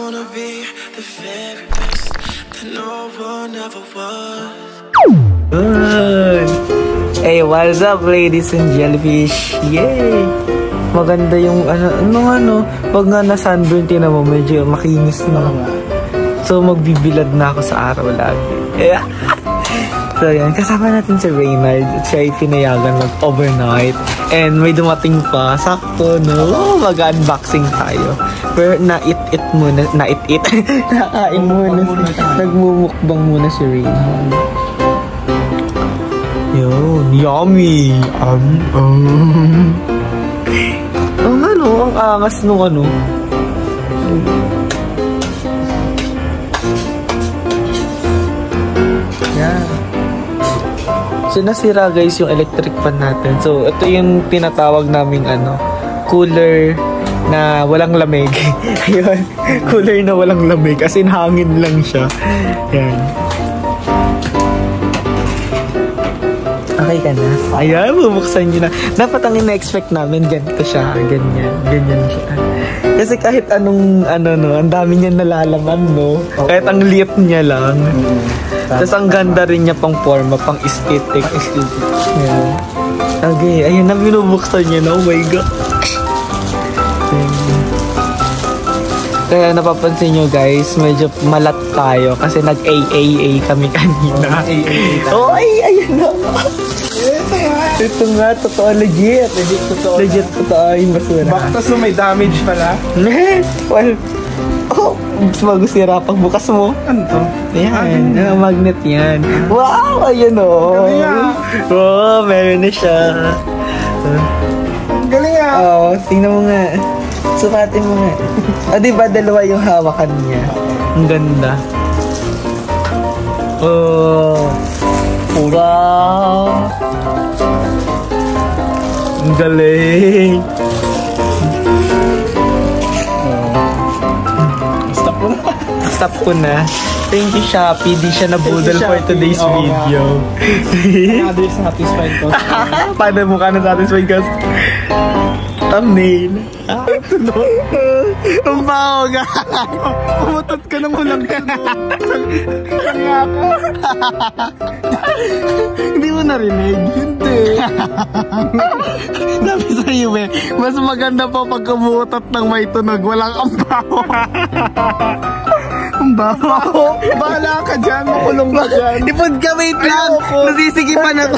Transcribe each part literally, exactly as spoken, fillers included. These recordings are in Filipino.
wanna be the very best that no one ever was. Good. Hey, what's up, ladies and jellyfish? Yay! Maganda yung ano, ano, ano, pag nga na-sunburn, tinan mo, medyo makinis na. So, magbibilad na ako sa araw lagi. Yeah. So, yan. Kasama natin si Reynard. Siya ay pinayagan mag-overnight. And may dumating pa. Sakto, no? Mag-unboxing tayo. Pero na-it-it muna. Na-it-it. Nakain muna. Nagmumukbang muna si Reynard. Yun. Yummy! Um, um. Ang ano, ang angas nung ano. Yan. So, nasira guys yung electric fan natin. So, ito yung tinatawag naming ano, cooler na walang lamig. Ayun, cooler na walang lamig. As in, hangin lang siya. Yan. Okay ka na? Ayan, bubuksan nyo na. Dapat ang ina-expect namin, ganito siya. Ganyan. Ganyan siya. Kasi kahit anong, ano no, ang dami niya nalalaman, no? Okay. Kahit ang liit niya lang. Mm-hmm. Tapos ang ganda rin niya pang forma, pang aesthetic. Aesthetic. Yeah. Okay, ayun na, binubuksan niya na. Oh my God. Kaya napapansin nyo guys, medyo malat tayo kasi nag-A A A kami kanina. Oh, ay, ayun na. Ito nga, totoo, legit. Legit, totoo. Legit, totoo yung basura. Bakit so may damage pala? Well, oh, bagus sira pag bukas mo. Ano to? Ayan, ah, magnet yan. Wow, ayun o. Oh. Oh, meron na siya. Galing ah. Oo, oh, tingnan mo nga. Sukatin mo nga. O, diba dalawa yung hawakan niya? Ang ganda. Oh. Wow. Ang galing. Stop ko na. Stop ko na. Thank you, Shopee. Di siya nabudol for today's oh, video. Another satisfied ko. Paano mo ka na-satisfied ka? Thumbnail. Ah, tuloy. Ang baho ka. Umutot ka ng ulang ka. Kaya ka. Hindi mo narinig? Hindi. Sabi sa'yo eh, mas maganda pa pag umutot ng may tunog. Walang ang baho. Ang baho. Bahala ka dyan. Makulong ka dyan. Ipod ka, wait lang. Nasisigipan ako.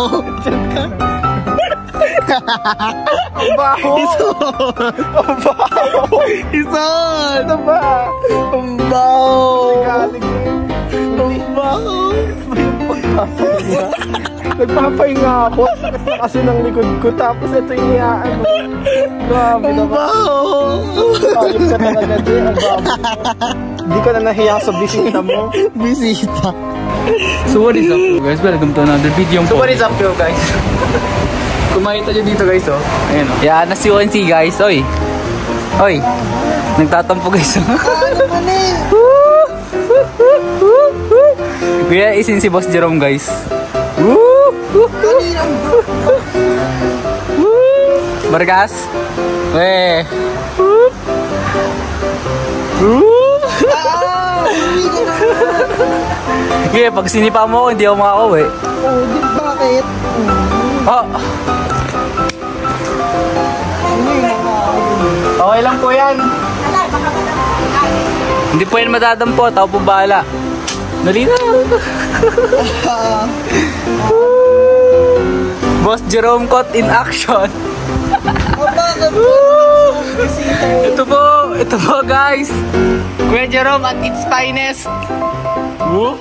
Ang baho. Ison. Ang baho. Ison. Ano ba? Ang baho. Galing eh. Ang baho. Pagpapahinga. Nagpapahinga ako. Kasi ng likod ko. Tapos ito yung iyaan mo. Grabe ang naman. baho. Ayos ka talaga dyan. Ang baho. Hindi ka na nahiya sa bisita mo. Bisita. So what is up guys? Welcome to another video. So what is up yo guys? Kumakita nyo dito guys oh. Ayan oh. Yeah, nasi U N C guys. Oy. Oy. Nagtatampo guys. Kaya isin si Boss Jerome guys. Bargas. Weh. Yeah, pag sinipa mo, hindi ako makakauwi. Oh, di bakit? Oh. Okay lang po yan. Hindi po yan madadampot. Ako po bahala. Dali na. Boss Jerome Caught in action. Ito po. Ito po guys. Kuya Jerome at its finest. Woo.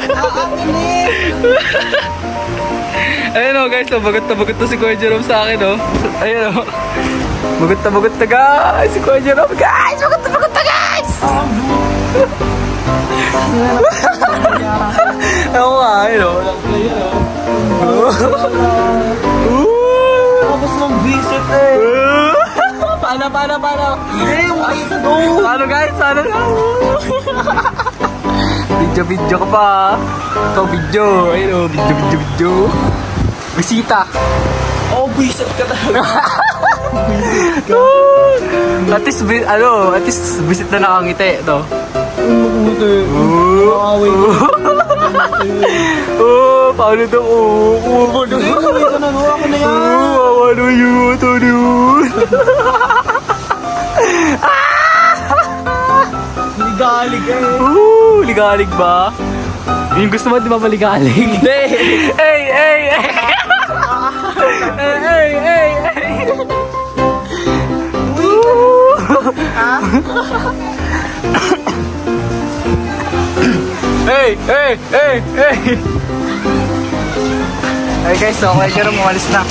Ayun o guys, oh, bagot na bagot na si Kuya Jerome sa akin oh. Ayun o. Bagot na bagot na guys si Kuya Jerome. Guys, bagot na bagot na guys. Ako nga, ayun o. Tapos mong visit eh. Paano, paano, paano? Eh, wait no. Paano guys, paano guys? Video-video ka pa. Ikaw video. Ayun o, video-video-video. Bisita. Oh, visit ka talaga. At least, bi- ano, at least visit na nakangiti, no? Umukuti. Nakaway ko. Oh, paano daw? Oh, oh, paano? Nakaway ko na, no? Ako na yan. Oh, paano yun? Ito yun? Ligalig eh. Oh, ligalig ba? Yung gusto mo, di ba maligalig? Hindi! Hey, hey, hey! Hey, hey, hey, hey! Hey, hey, hey, hey! Hey guys, so okay ka rin, umalis na.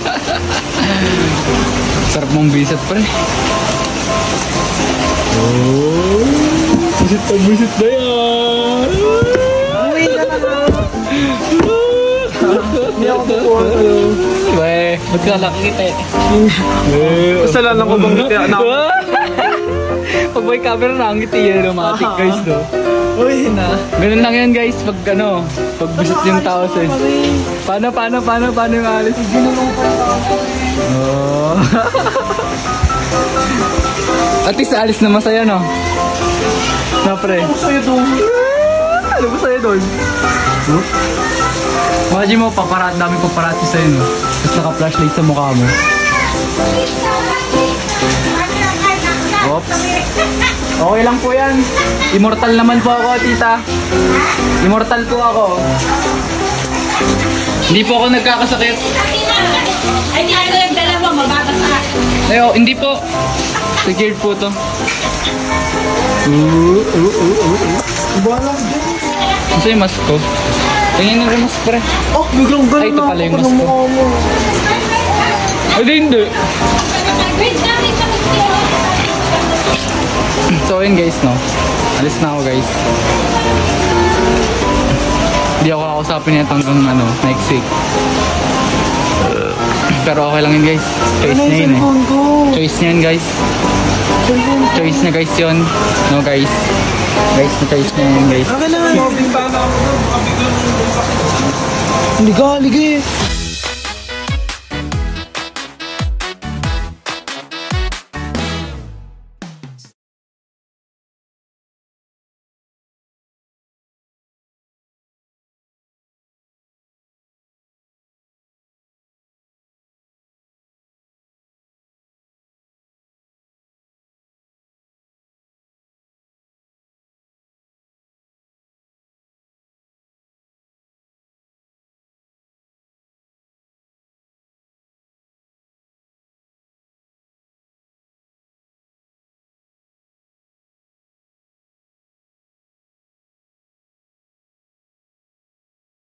Sarap mong bisit pre. Oh, bisit pa, bisit na yan! Uwi ka na na. Hindi ako kukuha sa'yo. Weh, ba't ka nakikita eh? Kasalanan ko bang ngiti na? Pag may camera na, ang ngiti yan, romantic guys, no? Uwi na. Ganun lang yan guys, pag ano, pag visit yung tao sa Paano, paano, paano, paano yung alis? Ginulong pa yung ako. Oh. At least alis na masaya, no? No, pre. Ano sa'yo doon? Ano ba sa'yo doon? Huh? Imagine mo, paparat, dami paparazzi sa'yo, no? Tapos naka-flashlight sa mukha mo. Oops. Okay lang po yan. Immortal naman po ako, tita. Immortal po ako. Hindi po ako nagkakasakit. Ay, di ano yung dalawa, mababasa. Ay, oh, hindi po. Secured po to. Uh, uh, uh, uh, uh. Balang dyan. Ano yung mask ko? Tingin na rin mask, pre. Oh, biglang ganun Ay, ito na pala yung ako mas ng ko. mukha mo. Ay, di, hindi. Wait, wait, wait. So, yun guys, no? Alis na ako, guys. Hindi ako kakausapin nito hanggang, ano, next week. Pero okay lang yun, guys. Choice Ano niya yung yun, eh. cellphone ko? Choice niya yun, guys. Cellphone ko. Choice niya, guys, yun. No, guys. Guys, na choice niya yun, guys. Akin na. Bintana ako doon. Baka biglang. Ligalig eh.